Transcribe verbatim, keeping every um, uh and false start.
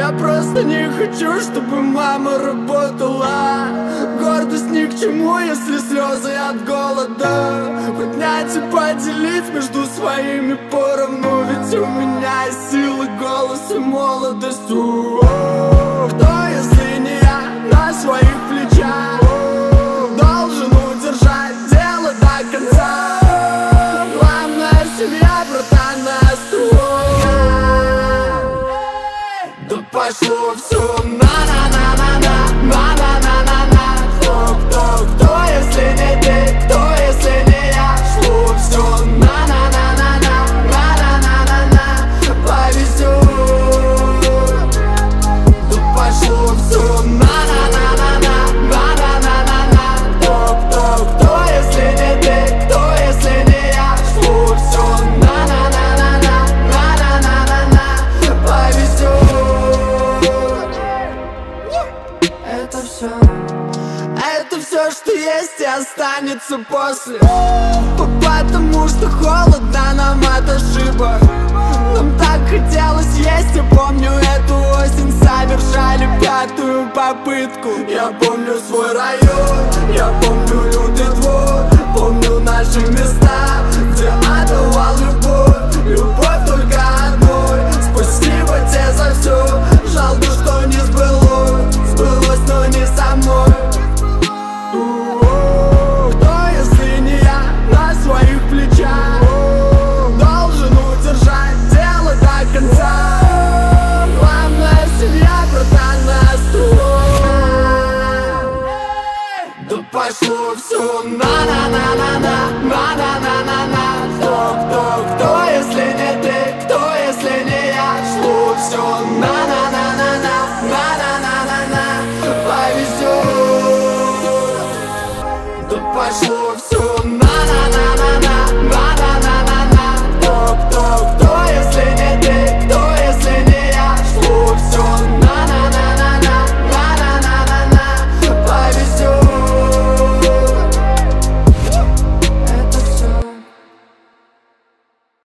Я просто не хочу, чтобы мама работала. Гордость ни к чему, если слезы от голода. Поднять и поделить между своими поровну. Ведь у меня есть силы, голос и молодость. У-у-у. Кто, если не я, на своих плечах должен удержать дело до конца. Главная семья, братан, на струнах. Да пошло все на-на-на-на-на, на-на-на-на-на. Кто, кто, кто, если не ты, кто, если не я? Шло все на-на-на-на-на, на-на-на-на-на. Повезет. Да пошло все на-на-на-на-на, на-на-на-на-на. Кто, кто, кто, если не ты, кто, если не я? Шло все на-на-на-на-на, на-на-на-на-на. Повезет. Это все, это все, что есть и останется после. Потому что холодно нам от ошибок. Нам так хотелось есть, я помню эту осень. Совершали пятую попытку. Я помню свой район, я помню лютый двор, помню наши места.